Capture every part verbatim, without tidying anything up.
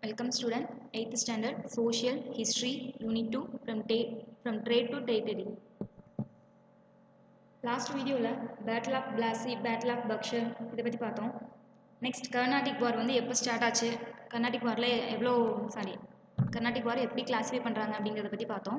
Welcome student, eighth standard, Social History, Unit two, from, from Trade to Territory. Last video la Battle of Plassey, Battle of Buxar இதை பற்றி பார்த்தோம். Next Carnatic war வந்து எப்போ start ஆச்சு, கர்நாடிக் வாரில் எவ்வளோ sorry Carnatic வார் எப்படி கிளாஸிஃபை பண்ணுறாங்க அப்படிங்கிறத பற்றி பார்த்தோம்.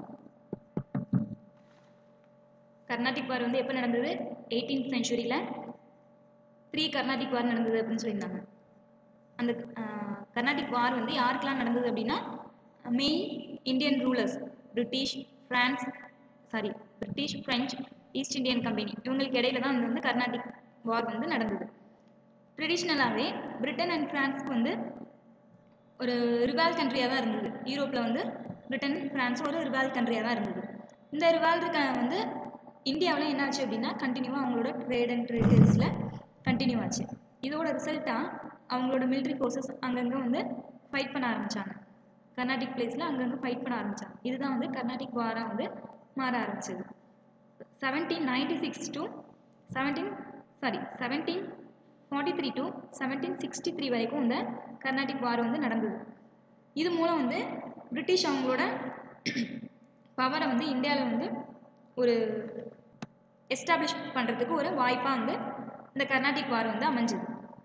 கர்நாடிக் வார் வந்து எப்போ நடந்தது, எயிட்டீன்த் சென்ச்சுரியில் த்ரீ கர்நாடிக் வார் நடந்தது அப்படின்னு சொல்லியிருந்தாங்க. அந்த கர்நாடிக் வார் வந்து யாருக்கெல்லாம் நடந்தது அப்படின்னா main Indian rulers, British, France sorry British, French, East Indian company இவங்களுக்கு இடையில தான் வந்து கர்நாடிக் வார் வந்து நடந்தது. ட்ரெடிஷ்னலாகவே பிரிட்டன் அண்ட் ஃப்ரான்ஸ்க்கு வந்து ஒரு ரிவால் கண்ட்ரியாக தான் இருந்தது. யூரோப்பில் வந்து பிரிட்டன், ஃப்ரான்ஸ் ஒரு ரிவால் கண்ட்ரியாக தான் இருந்தது. இந்த ரிவால்க்கு வந்து இந்தியாவில் என்ன ஆச்சு அப்படின்னா கண்டினியூவாக அவங்களோட ட்ரேட் அண்ட் ட்ரேடர்ஸில் கண்டினியூ ஆச்சு. இதோட ரிசல்ட்டாக அவங்களோட மிலிட்ரி ஃபோர்ஸஸ் அங்கங்கே வந்து ஃபைட் பண்ண ஆரம்பித்தாங்க. கர்நாடிக் பிளேஸில் அங்கங்கே ஃபைட் பண்ண ஆரம்பித்தாங்க. இதுதான் வந்து கர்நாடிக் வாராக வந்து மாற ஆரம்பிச்சது. Seventeen ninety six to seventeen sorry seventeen forty three to seventeen sixty three வரைக்கும் இந்த கர்நாடிக் வார் வந்து நடந்தது. இது மூலம் வந்து பிரிட்டிஷ் அவங்களோட பவரை வந்து இந்தியாவில் வந்து ஒரு எஸ்டாப்ளிஷ் பண்ணுறதுக்கு ஒரு வாய்ப்பாக வந்து இந்த கர்நாடிக் வார் வந்து அமைஞ்சுது.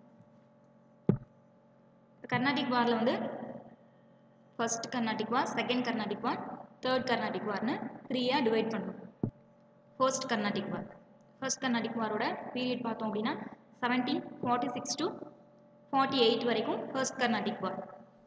கர்நாடிக் வாரில் வந்து first Carnatic war, second Carnatic war, third Carnatic வார்னு த்ரீயாக டிவைட் பண்ணுறோம். First Carnatic war first Carnatic வாரோட பீரியட் பார்த்தோம் அப்படின்னா seventeen forty six to forty eight வரைக்கும் first Carnatic war.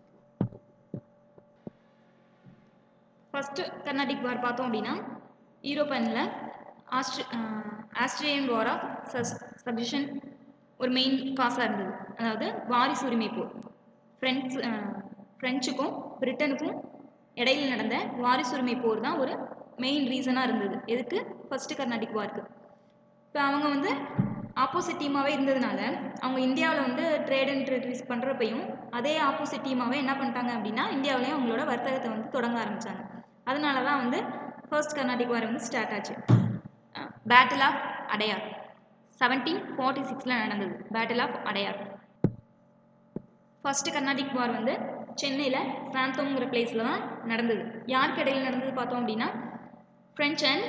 First Carnatic war பார்த்தோம் அப்படின்னா யூரோப்பனில் ஆஸ்ட்ரி ஆஸ்திரேலியன் வார் ஆஃப் சப்ஜெஷன் ஒரு மெயின் காசாக இருந்தது. அதாவது வாரிசு உரிமை போர். ஃப்ரெண்ட்ஸ் ஃப்ரெஞ்சுக்கும் பிரிட்டனுக்கும் இடையில் நடந்த வாரிசு உரிமை போர் தான் ஒரு மெயின் ரீசனாக இருந்தது. எதுக்கு, ஃபர்ஸ்ட் கர்நாடிக் வார்க்கு. இப்போ அவங்க வந்து ஆப்போசிட் டீமாகவே இருந்ததுனால அவங்க இந்தியாவில் வந்து ட்ரேட் அண்ட் ட்ரேட்ரிஸ் பண்ணுறப்பையும் அதே ஆப்போசிட் டீமாகவே என்ன பண்ணிட்டாங்க அப்படின்னா இந்தியாவிலையும் அவங்களோட வர்த்தகத்தை வந்து தொடங்க ஆரம்பித்தாங்க. அதனால தான் வந்து ஃபர்ஸ்ட் கர்நாடிக் வார் வந்து ஸ்டார்ட் ஆச்சு. Battle of Adyar seventeen forty சிக்ஸில் நடந்தது. Battle of Adyar. First Carnatic war வந்து சென்னையில் சாந்தோங்கிற பிளேஸில் தான் நடந்தது. யாருக்கு இடையில் நடந்தது பார்த்தோம் அப்படின்னா ஃப்ரெஞ்ச் அண்ட்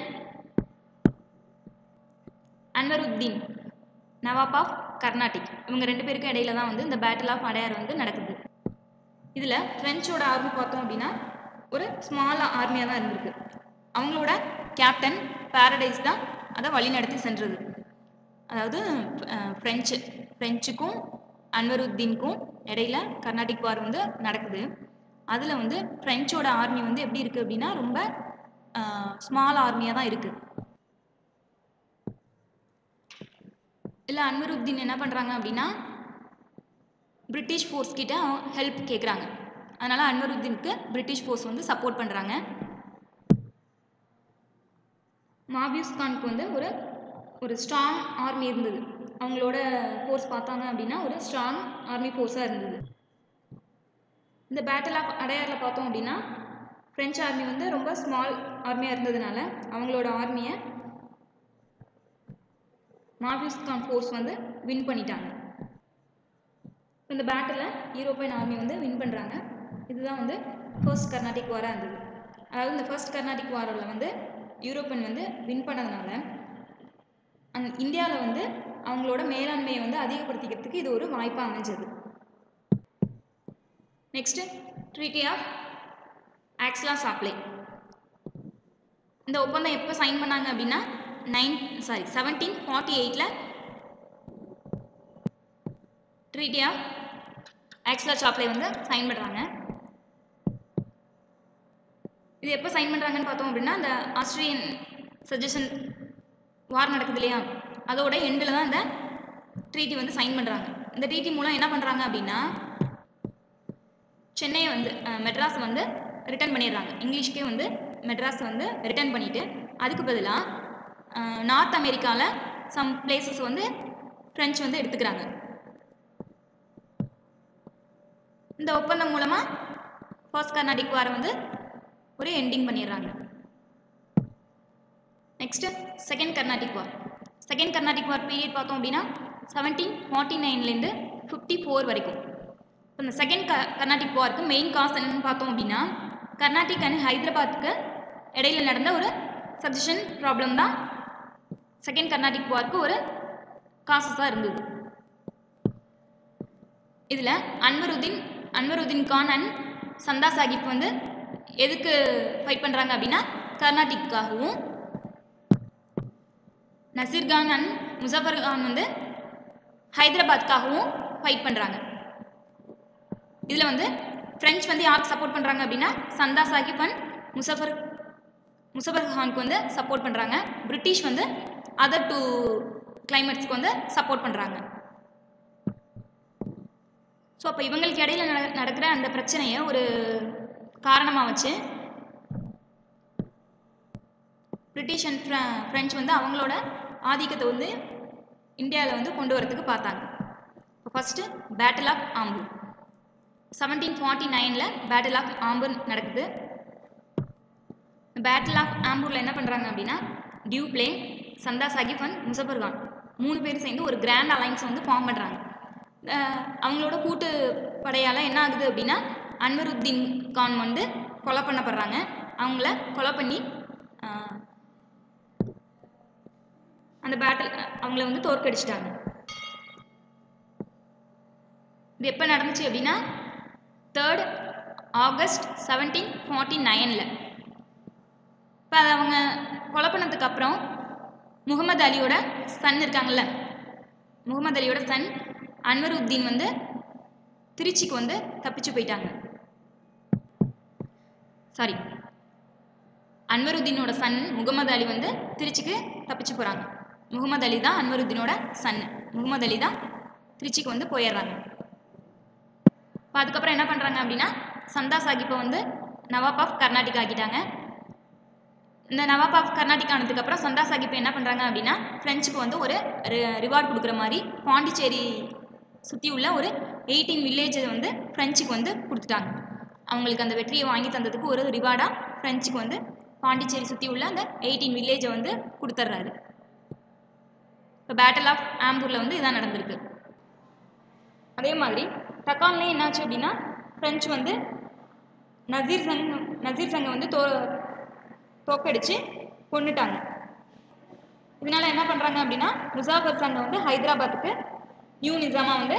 அன்வருத்தீன் நவாப் ஆஃப் கர்நாடிக் இவங்க ரெண்டு பேருக்கும் இடையில தான் வந்து இந்த பேட்டில் ஆஃப் அடையார் வந்து நடக்குது. இதில் ஃப்ரெஞ்சோட ஆர்மி பார்த்தோம் அப்படின்னா ஒரு ஸ்மால் ஆர்மியாக தான் இருந்திருக்கு. அவங்களோட கேப்டன் பாரடைஸ் தான் அதை வழிநடத்தி சென்றது. அதாவது ஃப்ரெஞ்சு ஃப்ரெஞ்சுக்கும் அன்வருத்தீனுக்கும் இடையில கர்நாடிக் வார் வந்து நடக்குது. அதில் வந்து ஃப்ரெஞ்சோட ஆர்மி வந்து எப்படி இருக்குது அப்படின்னா ரொம்ப ஸ்மால் ஆர்மியாக தான் இருக்குது. இல்லை அன்வருத்தீன் என்ன பண்ணுறாங்க அப்படின்னா பிரிட்டிஷ் ஃபோர்ஸ் கிட்ட ஹெல்ப் கேட்குறாங்க. அதனால் அன்வருத்தீனுக்கு பிரிட்டிஷ் ஃபோர்ஸ் வந்து சப்போர்ட் பண்ணுறாங்க. மாபியூஸ் கானுக்கு வந்து ஒரு ஒரு ஸ்ட்ராங் ஆர்மி இருந்தது. அவங்களோட ஃபோர்ஸ் பார்த்தாங்க அப்படின்னா ஒரு ஸ்ட்ராங் ஆர்மி ஃபோர்ஸாக இருந்தது. இந்த பேட்டில் ஆஃப் அடையாரில் பார்த்தோம் அப்படின்னா ஃப்ரெஞ்ச் ஆர்மி வந்து ரொம்ப ஸ்மால் ஆர்மியாக இருந்ததுனால அவங்களோட ஆர்மியை மாபியூஸ் கான் ஃபோர்ஸ் வந்து வின் பண்ணிட்டாங்க. இந்த பேட்டில் யூரோப்பியன் ஆர்மி வந்து வின் பண்ணுறாங்க. இதுதான் வந்து ஃபர்ஸ்ட் கர்நாடிக் வாராக இருந்தது. அதாவது இந்த ஃபர்ஸ்ட் கர்நாடிக் வாரில் வந்து யூரோப்பியன் வந்து வின் பண்ணதுனால அந் இந்தியாவில் வந்து அவங்களோட மேலாண்மையை வந்து அதிகப்படுத்திக்கிறதுக்கு இது ஒரு வாய்ப்பாக அமைஞ்சது. Next treaty of Aix-la-Chapelle. இந்த ஒப்பந்தம் எப்போ சைன் பண்ணாங்க அப்படின்னா நைன் சாரி செவன்டீன் ஃபார்ட்டி எயிட்டில் ட்ரீட்டி ஆஃப் ஆக்ஸ்லா-சாப்ளே வந்து சைன் பண்ணுறாங்க. இது எப்போ சைன் பண்ணுறாங்கன்னு பார்த்தோம் அப்படின்னா இந்த ஆஸ்திரேலியன் சஜஷன் வார் நடக்குது இல்லையா, அதோட எண்டில் தான் இந்த ட்ரீட்டி வந்து சைன் பண்ணுறாங்க. இந்த ட்ரீட்டி மூலம் என்ன பண்ணுறாங்க அப்படின்னா சென்னையை வந்து மெட்ராஸ் வந்து ரிட்டர்ன் பண்ணிடுறாங்க. இங்கிலீஷ்க்கே வந்து மெட்ராஸ் வந்து ரிட்டர்ன் பண்ணிவிட்டு அதுக்கு பதிலாக நார்த் அமெரிக்காவில் சம் பிளேசஸ் வந்து ஃப்ரெஞ்ச் வந்து எடுத்துக்கிறாங்க. இந்த ஒப்பந்தம் மூலமாக ஃபர்ஸ்ட் கர்நாடிக் வாரை வந்து ஒரு எண்டிங் பண்ணிடுறாங்க. Next second Carnatic war. Second Carnatic war period பார்த்தோம் அப்படின்னா செவன்டீன் ஃபார்ட்டி நைன்லேருந்து ஃபிஃப்டி ஃபோர் வரைக்கும். இப்போ இந்த செகண்ட் க கர்நாடிக் வார்க்கு மெயின் காஸ் என்னன்னு பார்த்தோம் அப்படின்னா கர்நாடிக் அண்ட் ஹைதராபாத்துக்கு இடையில நடந்த ஒரு சஜஷன் ப்ராப்ளம் தான் செகண்ட் கர்நாடிக் வார்க்கு ஒரு காசஸாக இருந்தது. இதில் அன்வருதீன் அன்வருதீன் கான் அண்ட் சந்தா சாஹிப் வந்து எதுக்கு ஃபைட் பண்ணுறாங்க அப்படின்னா கர்நாடிக்காகவும், நசீர் கான் அண்ட் முசஃபர் கான் வந்து ஹைதராபாத்துக்காகவும் ஃபைட் பண்ணுறாங்க. இதில் வந்து ஃப்ரெஞ்ச் வந்து யாருக்கு சப்போர்ட் பண்ணுறாங்க அப்படின்னா சந்தா சாஹிப் அண்ட் முசஃபர் முசஃபர் கானுக்கு வந்து சப்போர்ட் பண்ணுறாங்க. பிரிட்டிஷ் வந்து அதர் டூ கிளைமேட்ஸ்க்கு வந்து சப்போர்ட் பண்ணுறாங்க. ஸோ அப்போ இவங்களுக்கு இடையில நட நடக்கிற அந்த பிரச்சனையை ஒரு காரணமாக வச்சு பிரிட்டிஷ் அண்ட் ஃப்ரெஞ்ச் வந்து அவங்களோட ஆதிக்கத்தை வந்து இந்தியாவில் வந்து கொண்டு வரதுக்கு பார்த்தாங்க. இப்போ first battle of Ambur seventeen forty நைனில் பேட்டில் ஆஃப் ஆம்பூர் நடக்குது. பேட்டில் ஆஃப் ஆம்பூரில் என்ன பண்ணுறாங்க அப்படின்னா டியூப்ளே, சந்தா சாஹிப் அண்ட் முசஃபர் கான் மூணு பேர் சேர்ந்து ஒரு கிராண்ட் அலைன்ஸ் வந்து ஃபார்ம் பண்ணுறாங்க. அவங்களோட கூட்டு படையால் என்ன ஆகுது அப்படின்னா அன்வருதீன் கான் வந்து கொலை பண்ணப்படுறாங்க. அவங்கள கொலை பண்ணி அந்த பேட்டில் அவங்கள வந்து தோற்கடிச்சிட்டாங்க. இது எப்போ நடந்துச்சு அப்படின்னா தேர்ட் ஆகஸ்ட் செவன்டீன் ஃபார்ட்டி நைனில். இப்போ அதை அவங்க கொலை பண்ணதுக்கு அப்புறம் முகமது அலியோட சன் இருக்காங்கல்ல, முகமது அலியோட சன் அன்வருதீன் வந்து திருச்சிக்கு வந்து தப்பிச்சு போயிட்டாங்க. சாரி அன்வருதீனோட சன் முகமது அலி வந்து திருச்சிக்கு தப்பிச்சு போகிறாங்க. முகமது அலி தான் அன்வருதீனோட சன். முகமது அலி தான் திருச்சிக்கு வந்து போயிடுறாங்க. இப்போ அதுக்கப்புறம் என்ன பண்ணுறாங்க அப்படின்னா சந்தா சாஹிப்பை வந்து நவாப் ஆஃப் கர்நாடிக் ஆக்கிட்டாங்க. இந்த நவாப் ஆஃப் கர்நாடிக் ஆனதுக்கப்புறம் சந்தா சாஹிப் என்ன பண்ணுறாங்க அப்படின்னா ஃப்ரெஞ்சுக்கு வந்து ஒரு ரிவார்டு கொடுக்குற மாதிரி பாண்டிச்சேரி சுற்றி உள்ள ஒரு எயிட்டீன் வில்லேஜை வந்து ஃப்ரெஞ்சுக்கு வந்து கொடுத்துட்டாங்க. அவங்களுக்கு அந்த வெற்றியை வாங்கி தந்ததுக்கு ஒரு ரிவார்டாக ஃப்ரெஞ்சுக்கு வந்து பாண்டிச்சேரி சுற்றி உள்ள அந்த எயிட்டீன் வில்லேஜை வந்து கொடுத்துட்றாரு. இப்போ பேட்டில் ஆஃப் ஆம்பூரில் வந்து இதான் நடந்திருக்கு. அதே மாதிரி தக்கான்லேயும் என்னாச்சு அப்படின்னா ஃப்ரெஞ்சு வந்து நசீர் சங் நசீர் சங்கை வந்து தோ தோக்கடிச்சு கொண்டுட்டாங்க. இதனால் என்ன பண்ணுறாங்க அப்படின்னா முசாஃபர் சங்கை வந்து ஹைதராபாத்துக்கு நியூ நிசாமா வந்து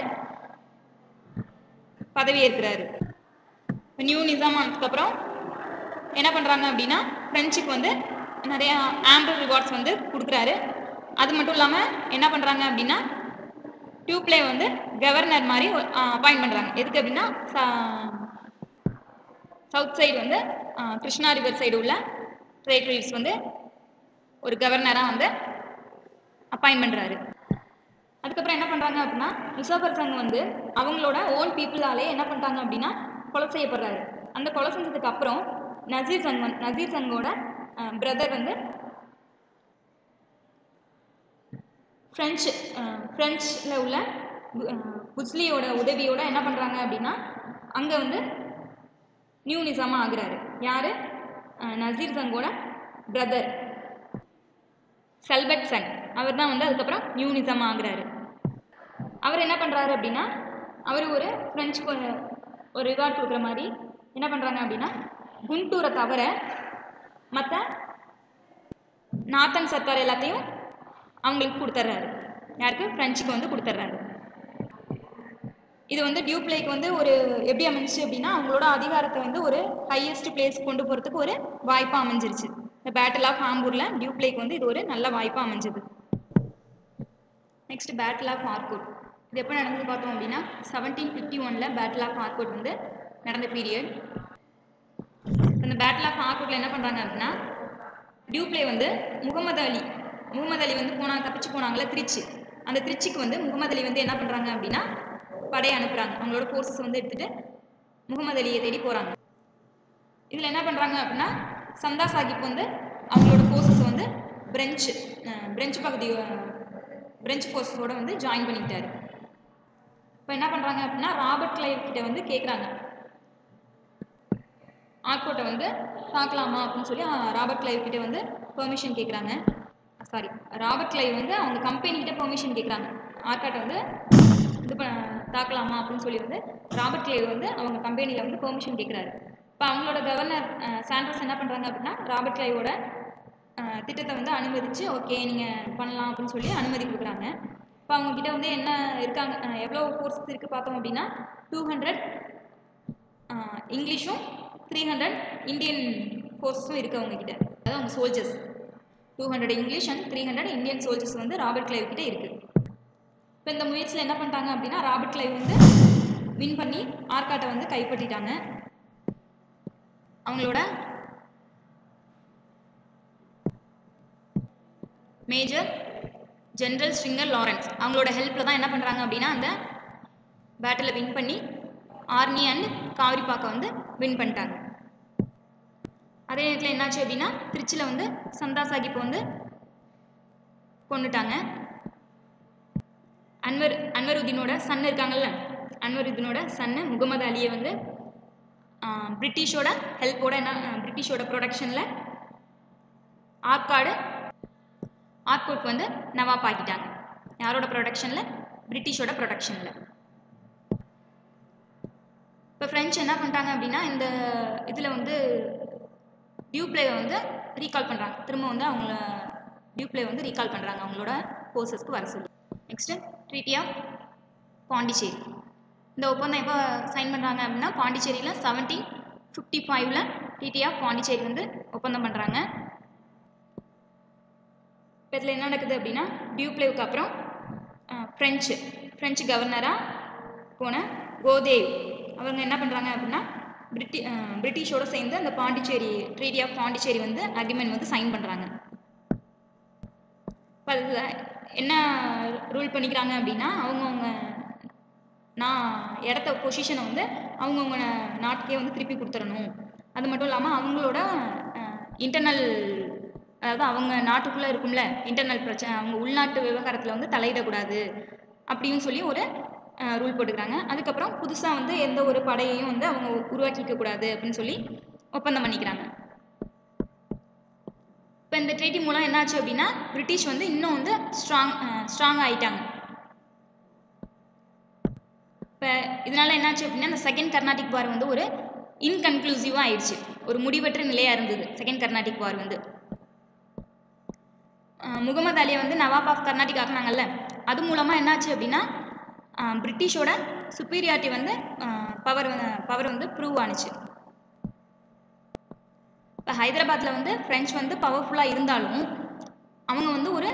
பதவி ஏற்கிறாரு. இப்போ நியூ நிசாமா ஆனதுக்கப்புறம் என்ன பண்ணுறாங்க அப்படின்னா ஃப்ரெஞ்சுக்கு வந்து நிறையா ஆம்பர் ரிவார்ட்ஸ் வந்து கொடுக்குறாரு. அது மட்டும் இல்லாமல் என்ன பண்ணுறாங்க அப்படின்னா டியூப்ளே வந்து கவர்னர் மாதிரி அப்பாயிண்ட் பண்ணுறாங்க. எதுக்கு அப்படின்னா சவுத் சைடு வந்து கிருஷ்ணா ரிவர் சைடு உள்ள டெரிட்டரிஸ் வந்து ஒரு கவர்னராக வந்து அப்பாயிண்ட் பண்ணுறாரு. அதுக்கப்புறம் என்ன பண்ணுறாங்க அப்படின்னா முசாஃபர் சங் வந்து அவங்களோட ஓன் பீப்புளாலே என்ன பண்ணுறாங்க அப்படின்னா கொலை செய்யப்படுறாரு. அந்த கொலை செஞ்சதுக்கு அப்புறம் நசீர் சங் வந்து நசீர் சங்கோட பிரதர் வந்து ஃப்ரெஞ்சு ஃப்ரெஞ்சில் உள்ள குஸ்லியோட உதவியோட என்ன பண்ணுறாங்க அப்படின்னா அங்கே வந்து நியூ நிசாமா ஆகுறாரு. யார்? நசீர் சங்கோட பிரதர் சல்பட் சங். அவர் தான் வந்து அதுக்கப்புறம் நியூ நிசாமா ஆகுறாரு. அவர் என்ன பண்ணுறாரு அப்படின்னா அவர் ஒரு ஃப்ரெஞ்சுக்கு ஒரு ரிவார்ட் கொடுக்குற மாதிரி என்ன பண்ணுறாங்க அப்படின்னா குண்டூரை தவிர மற்ற நாத்தன் சர்க்கார் எல்லாத்தையும் அவங்களுக்கு கொடுத்துட்றாரு. யாருக்கு? ஃப்ரெஞ்சுக்கு வந்து கொடுத்துட்றாரு. இது வந்து டியூப்ளேக்கு வந்து ஒரு எப்படி அமைஞ்சிச்சு அப்படின்னா அவங்களோட அதிகாரத்தை வந்து ஒரு ஹையஸ்ட் பிளேஸ் கொண்டு போகிறதுக்கு ஒரு வாய்ப்பாக அமைஞ்சிருச்சு. இந்த பேட்டில் ஆஃப் ஆம்பூரில் டியூப்ளேக்கு வந்து இது ஒரு நல்ல வாய்ப்பாக அமைஞ்சது. Next battle of Arcot. இது எப்போ நடந்தது பார்த்தோம் அப்படின்னா செவன்டீன் ஃபிஃப்டி ஒனில் பேட்டில் ஆஃப் ஆர்கோட் வந்து நடந்த பீரியட். இந்த பேட்டில் ஆஃப் ஆர்கோட்டில் என்ன பண்ணுறாங்க அப்படின்னா டியூப்ளே வந்து முகமது அலி முகமது அலி வந்து போனாங்க தப்பிச்சு போனாங்களே திருச்சி, அந்த திருச்சிக்கு வந்து முகமது அலி வந்து என்ன பண்ணுறாங்க அப்படின்னா படையை அனுப்புகிறாங்க. அவங்களோட ஃபோர்ஸஸ் வந்து எடுத்துகிட்டு முகமது அலியை தேடி போகிறாங்க. இதில் என்ன பண்ணுறாங்க அப்படின்னா சந்தா சாஹிப் வந்து அவங்களோட ஃபோர்ஸஸ் வந்து பிரெஞ்சு பிரெஞ்சு பகுதி பிரெஞ்சு ஃபோர்ஸோட வந்து ஜாயின் பண்ணிக்கிட்டாரு. இப்போ என்ன பண்ணுறாங்க அப்படின்னா ராபர்ட் கிளைவ் கிட்ட வந்து கேட்குறாங்க ஆர்கோட்டை வந்து பார்க்கலாமா அப்படின்னு சொல்லி ராபர்ட் கிளைவ் கிட்ட வந்து பெர்மிஷன் கேட்குறாங்க. சாரி ராபர்ட் கிளைவ் வந்து அவங்க கம்பெனிக்கிட்ட பெர்மிஷன் கேட்குறாங்க ஆர்காட்டை வந்து இது தாக்கலாமா அப்படின்னு சொல்லி வந்து ராபர்ட் கிளைவ் வந்து அவங்க கம்பெனியில் வந்து பெர்மிஷன் கேட்குறாரு. இப்போ அவங்களோட கவர்னர் சாண்ட்ரஸ் என்ன பண்ணுறாங்க அப்படின்னா ராபர்ட் கிளைவோட திட்டத்தை வந்து அனுமதிச்சு ஓகே நீங்கள் பண்ணலாம் அப்படின்னு சொல்லி அனுமதி கொடுக்குறாங்க. இப்போ அவங்கக்கிட்ட வந்து என்ன இருக்காங்க, எவ்வளோ ஃபோர்ஸஸ் இருக்குது பார்த்தோம் அப்படின்னா டூ ஹண்ட்ரட் இங்கிலீஷும் த்ரீ ஹண்ட்ரட் இந்தியன் ஃபோர்ஸஸும் இருக்குது அவங்கக்கிட்ட. அதாவது அவங்க soldiers two hundred English and three hundred Indian soldiers வந்து ராபர்ட் கிளைவ் கிட்டே இருக்குது. இப்போ இந்த முயற்சியில் என்ன பண்ணிட்டாங்க அப்படின்னா ராபர்ட் கிளைவ் வந்து வின் பண்ணி ஆர்காட்டை வந்து கைப்பற்றிட்டாங்க. அவங்களோட மேஜர் ஜெனரல் ஸ்ட்ரிங்கர் லாரன்ஸ் அவங்களோட ஹெல்ப்பில் தான் என்ன பண்ணுறாங்க அப்படின்னா அந்த பேட்டில் வின் பண்ணி ஆர்னி அண்ட் காவிரிப்பாக்கை வந்து வின் பண்ணிட்டாங்க. அதே நேரத்தில் என்னாச்சு அப்படின்னா திருச்சியில் வந்து சந்தா சாஹிப்பை வந்து கொண்டுட்டாங்க. அன்வர் அன்வருதீனோட சன் இருக்காங்கல்ல, அன்வருதீனோட சன்னு முகமது அலியை வந்து பிரிட்டிஷோட ஹெல்ப்போட என்ன பிரிட்டிஷோட ப்ரொடக்ஷனில் ஆற்காடு ஆர்கோட் வந்து நவாப் ஆக்கிட்டாங்க. யாரோட ப்ரொடக்ஷனில்? பிரிட்டிஷோட ப்ரொடக்ஷனில். இப்போ ஃப்ரெஞ்சு என்ன பண்ணிட்டாங்க அப்படின்னா இந்த இதில் வந்து டியூப்ளேவை வந்து ரீகால் பண்ணுறாங்க. திரும்ப வந்து அவங்கள டியூப்ளே வந்து ரீகால் பண்ணுறாங்க அவங்களோட ஃபோர்ஸஸ்க்கு வர சொல்லி. Next treaty of Pondicherry. இந்த ஒப்பந்தம் எப்போ சைன் பண்ணுறாங்க அப்படின்னா பாண்டிச்சேரியில் செவன்டீன் ஃபிஃப்டி ஃபைவ்ல ட்ரீட்டி ஆஃப் பாண்டிச்சேரி வந்து ஒப்பந்தம் பண்ணுறாங்க. இப்போ இதில் என்ன நடக்குது அப்படின்னா டியூப்ளேவுக்கு அப்புறம் ஃப்ரெஞ்சு ஃப்ரெஞ்சு கவர்னராக போன கோதேவ் அவங்க என்ன பண்ணுறாங்க அப்படின்னா பிரிட்டி பிரிட்டிஷோடு சேர்ந்து அந்த பாண்டிச்சேரி ட்ரீட்டி ஆஃப் பாண்டிச்சேரி வந்து அக்ரிமெண்ட் வந்து சைன் பண்ணுறாங்க. இப்போ அதில் என்ன ரூல் பண்ணிக்கிறாங்க அப்படின்னா அவங்கவுங்க நான் இடத்த பொசிஷனை வந்து அவங்கவுங்க நாட்டுக்கே வந்து திருப்பி கொடுத்துடணும். அது மட்டும் இல்லாமல் அவங்களோட இன்டர்னல் அதாவது அவங்க நாட்டுக்குள்ளே இருக்கும்ல இன்டர்னல் பிரச்சனை அவங்க உள்நாட்டு விவகாரத்தில் வந்து தலையிடக்கூடாது அப்படின்னு சொல்லி ஒரு ரூல் போட்டுக்கிறாங்க. அதுக்கப்புறம் புதுசாக வந்து எந்த ஒரு படையையும் வந்து அவங்க உருவாக்கிக்க கூடாது அப்படின்னு சொல்லி ஒப்பந்தம் பண்ணிக்கிறாங்க. இப்போ இந்த ட்ரீட்டி மூலம் என்னாச்சு அப்படின்னா பிரிட்டிஷ் வந்து இன்னும் வந்து ஸ்ட்ராங் ஸ்ட்ராங் ஆகிட்டாங்க. இப்போ இதனால என்னாச்சு அப்படின்னா இந்த செகண்ட் கர்நாடிக் வார் வந்து ஒரு இன்கன்க்ளூசிவாக ஆயிடுச்சு, ஒரு முடிவற்ற நிலையாக இருந்தது செகண்ட் கர்நாடிக் வார் வந்து. முகமது அலியை வந்து நவாப் ஆஃப் கர்நாடிக் ஆக்குனாங்கல்ல, அது மூலமாக என்னாச்சு அப்படின்னா பிரிட்டிஷோட சுப்பீரியாரிட்டி வந்து பவர் பவர் வந்து ப்ரூவ் ஆனிச்சு. இப்போ ஹைதராபாத்தில் வந்து ஃப்ரெஞ்ச் வந்து பவர்ஃபுல்லாக இருந்தாலும் அவங்க வந்து ஒரு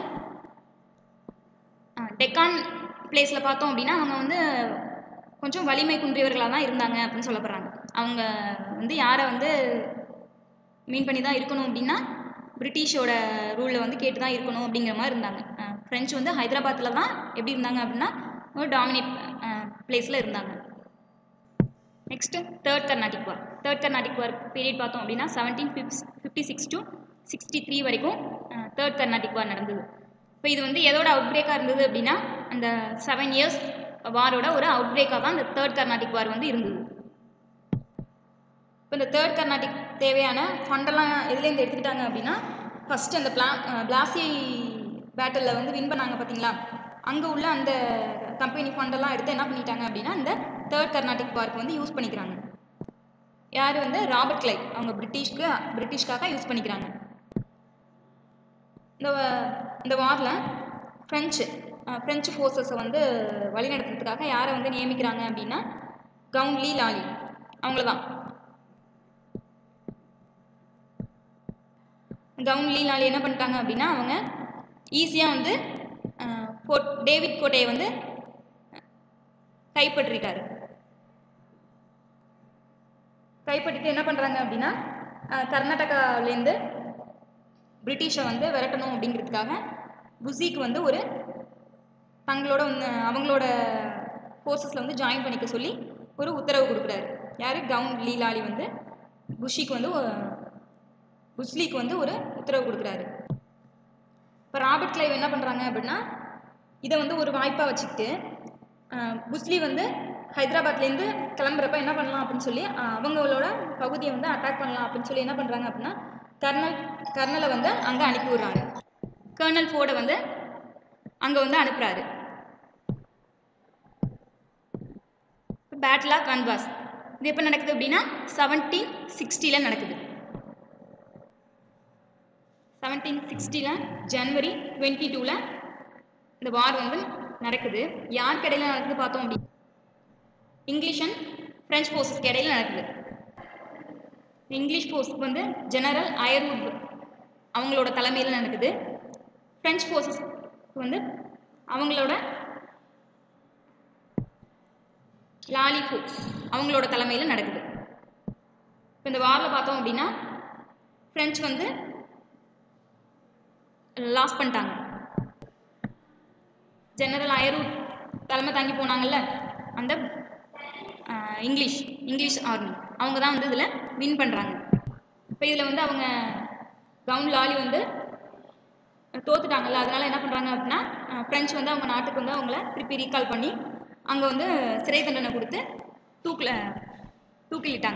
டெக்கான் பிளேஸில் பார்த்தோம் அப்படின்னா அவங்க வந்து கொஞ்சம் வலிமை குன்றியவர்களாக தான் இருந்தாங்க அப்படின்னு சொல்லப்படுறாங்க. அவங்க வந்து யாரை வந்து மீன் பண்ணி தான் இருக்கணும் அப்படின்னா பிரிட்டிஷோட ரூலில் வந்து கேட்டு தான் இருக்கணும் அப்படிங்கிற மாதிரி இருந்தாங்க. ஃப்ரெஞ்சு வந்து ஹைதராபாத்தில் தான் எப்படி இருந்தாங்க அப்படின்னா ஒரு டாமினேட் பிளேஸில் இருந்தாங்க. Next third Carnatic war. Third Carnatic war period பார்த்தோம் அப்படின்னா seventeen fifty six to sixty three வரைக்கும் தேர்ட் கர்நாடிக் வார் நடந்தது. இப்போ இது வந்து எதோட அவுட் பிரேக்காக இருந்தது அப்படின்னா அந்த செவன் இயர்ஸ் வாரோட ஒரு அவுட் பிரேக்காக தான் இந்த தேர்ட் கர்நாடிக் வார் வந்து இருந்தது. இப்போ இந்த தேர்ட் கர்நாடிக் தேவையான ஃபண்டெல்லாம் எதுலேருந்து எடுத்துக்கிட்டாங்க அப்படின்னா ஃபஸ்ட்டு அந்த பிளா பிளாசி பேட்டலில் வந்து வின் பண்ணாங்க பார்த்தீங்களா, அங்கே உள்ள அந்த கம்பெனி ஃபண்டெல்லாம் எடுத்து என்ன பண்ணிட்டாங்க அப்படின்னா இந்த தேர்ட் கர்நாடிக் வார்க்கு வந்து யூஸ் பண்ணிக்கிறாங்க. யார் வந்து ராபர்ட் கிளைவ் அவங்க பிரிட்டிஷ்க்கு பிரிட்டிஷ்காக யூஸ் பண்ணிக்கிறாங்க. இந்த இந்த வாரில் ஃப்ரெஞ்சு ஃப்ரெஞ்சு ஃபோர்ஸஸை வந்து வழிநடத்துறதுக்காக யாரை வந்து நியமிக்கிறாங்க அப்படின்னா கவுன் லீ லாலி அவங்கள தான். கவுன் லீ லாலி என்ன பண்ணிட்டாங்க அப்படின்னா அவங்க ஈஸியாக வந்து ஃபோர்ட் டேவிட் கோட்டையை வந்து கைப்பற்றிட்டார். கைப்பற்றிட்டு என்ன பண்ணுறாங்க அப்படின்னா கர்நாடகாலேருந்து பிரிட்டிஷை வந்து விரட்டணும் அப்படிங்கிறதுக்காக புசிக்கு வந்து ஒரு தங்களோட அவங்களோட ஃபோர்ஸஸில் வந்து ஜாயின் பண்ணிக்க சொல்லி ஒரு உத்தரவு கொடுக்குறாரு. யார்? கவுன் லீ லாலி வந்து புஷிக்கு வந்து புஷ்லிக்கு வந்து ஒரு உத்தரவு கொடுக்குறாரு. இப்போ ராபர்ட் கிளைவ் என்ன பண்ணுறாங்க அப்படின்னா இதை வந்து ஒரு வாய்ப்பாக வச்சுக்கிட்டு புஷ்லி வந்து ஹைதராபாத்லேருந்து கிளம்புறப்ப என்ன பண்ணலாம் அப்படின்னு சொல்லி அவங்களோட பகுதியை வந்து அட்டாக் பண்ணலாம் அப்படின்னு சொல்லி என்ன பண்ணுறாங்க அப்படின்னா கர்னல் கர்னலை வந்து அங்கே அனுப்பி விடுறாங்க. கர்னல் ஃபோர்டை வந்து அங்கே வந்து அனுப்புகிறாரு. Battle of canvas. இது எப்போ நடக்குது அப்படின்னா செவன்டீன் சிக்ஸ்டியில் நடக்குது. செவன்டீன் சிக்ஸ்டியில் ஜனவரி டுவெண்ட்டி டூவில் இந்த வார் வந்து நடக்குது. யாருக்கு இடையில நடக்குது பார்த்தோம் அப்படின்னா இங்கிலீஷ் அண்ட் ஃப்ரெஞ்ச் ஃபோர்ஸஸ்க்கு இடையில நடக்குது. இங்கிலீஷ் ஃபோர்ஸுக்கு வந்து ஜெனரல் அயர்வுட் அவங்களோட தலைமையில் நடக்குது. ஃப்ரெஞ்ச் ஃபோர்ஸஸ்க்கு வந்து அவங்களோட லாலி ஃபோர்ஸ் அவங்களோட தலைமையில் நடக்குது. இப்போ இந்த வாரில் பார்த்தோம் அப்படின்னா ஃப்ரெஞ்ச் வந்து லாஸ் பண்ணிட்டாங்க. ஜெனரல் அயர்வுட் தலைமை தாங்கி போனாங்கல்ல அந்த இங்கிலீஷ் இங்கிலீஷ் ஆர்மி அவங்க தான் வந்து இதில் வின் பண்ணுறாங்க. இப்போ இதில் வந்து அவங்க கவுன் லாலி வந்து தோத்துட்டாங்கல்ல, அதனால என்ன பண்ணுறாங்க அப்படின்னா ஃப்ரெஞ்ச் வந்து அவங்க நாட்டுக்கு வந்து அவங்கள திருப்பி ரீகால் பண்ணி அங்கே வந்து சிறை தண்டனை கொடுத்து தூக்கில் தூக்கிலிட்டாங்க.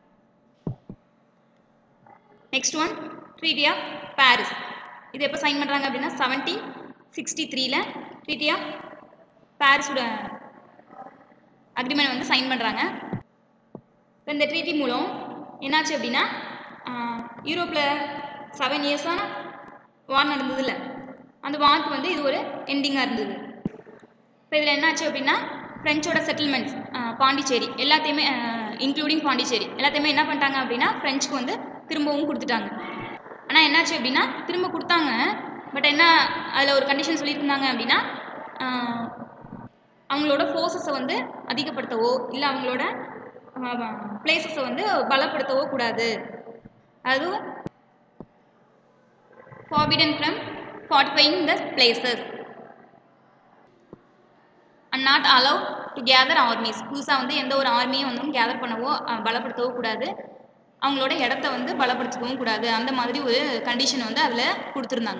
Next one treaty of Paris. இது எப்போ சைன் பண்ணுறாங்க அப்படின்னா செவன்டீன் சிக்ஸ்டி த்ரீல ட்ரீட்டி ஆஃப் பாரிஸோட அக்ரிமெண்ட் வந்து சைன் பண்ணுறாங்க. இப்போ இந்த ட்ரீட்டி மூலம் என்னாச்சு அப்படின்னா யூரோப்பில் செவன் இயர்ஸான வார் நடந்தது இல்லை, அந்த வார்க்கு வந்து இது ஒரு எண்டிங்காக இருந்தது. இப்போ இதில் என்னாச்சு அப்படின்னா ஃப்ரெஞ்சோட செட்டில்மெண்ட்ஸ் பாண்டிச்சேரி எல்லாத்தையுமே இன்க்ளூடிங் பாண்டிச்சேரி எல்லாத்தையுமே என்ன பண்ணிட்டாங்க அப்படின்னா ஃப்ரெஞ்சுக்கு வந்து திரும்பவும் கொடுத்துட்டாங்க. ஆனால் என்னாச்சு அப்படின்னா திரும்ப கொடுத்தாங்க, பட் என்ன அதில் ஒரு கண்டிஷன் சொல்லியிருந்தாங்க அப்படின்னா அவங்களோட ஃபோர்ஸஸை வந்து அதிகப்படுத்தவோ இல்லை அவங்களோட பிளேசஸை வந்து பலப்படுத்தவோ கூடாது. அதுவும் forbidden from fortifying the places and not allowed to gather armies. புதுசாக வந்து எந்த ஒரு ஆர்மியும் வந்து கேதர் பண்ணவோ பலப்படுத்தவோ கூடாது, அவங்களோட இடத்த வந்து பலப்படுத்தவும் கூடாது. அந்த மாதிரி ஒரு கண்டிஷன் வந்து அதில் கொடுத்துருந்தாங்க.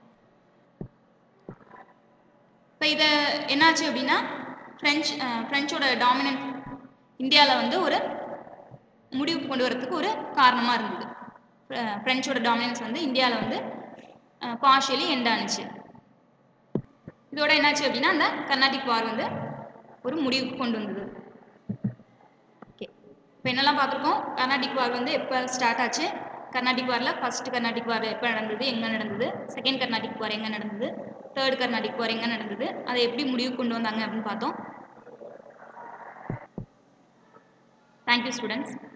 இப்போ இதை என்னாச்சு அப்படின்னா ஃப்ரெஞ்ச் ஃப்ரெஞ்சோட டாமினன்ட் இந்தியாவில் வந்து ஒரு முடிவுக்கு கொண்டு வரதுக்கு ஒரு காரணமாக இருந்தது. ஃப்ரெஞ்சோட டாமினன்ஸ் வந்து இந்தியாவில் வந்து பார்ஷியலி எண்ட் ஆனிச்சு. இதோட என்னாச்சு அப்படின்னா அந்த கர்நாடிக் வார் வந்து ஒரு முடிவுக்கு கொண்டு வந்தது. ஓகே, இப்போ என்னெல்லாம் பார்த்துருக்கோம். கர்நாடிக் வார் வந்து எப்போ ஸ்டார்ட் ஆச்சு, கர்நாடிக் வாரில் ஃபர்ஸ்ட் கர்நாடிக் வார் எப்போ நடந்தது, எங்கே நடந்தது, செகண்ட் கர்நாடிக் வார் எங்கே நடந்தது, தேர்ட் கர்நாடிக் வார் எங்கே நடந்தது, அதை எப்படி முடிவுக்கு கொண்டு வந்தாங்க அப்படின்னு பார்த்தோம். Thank you students.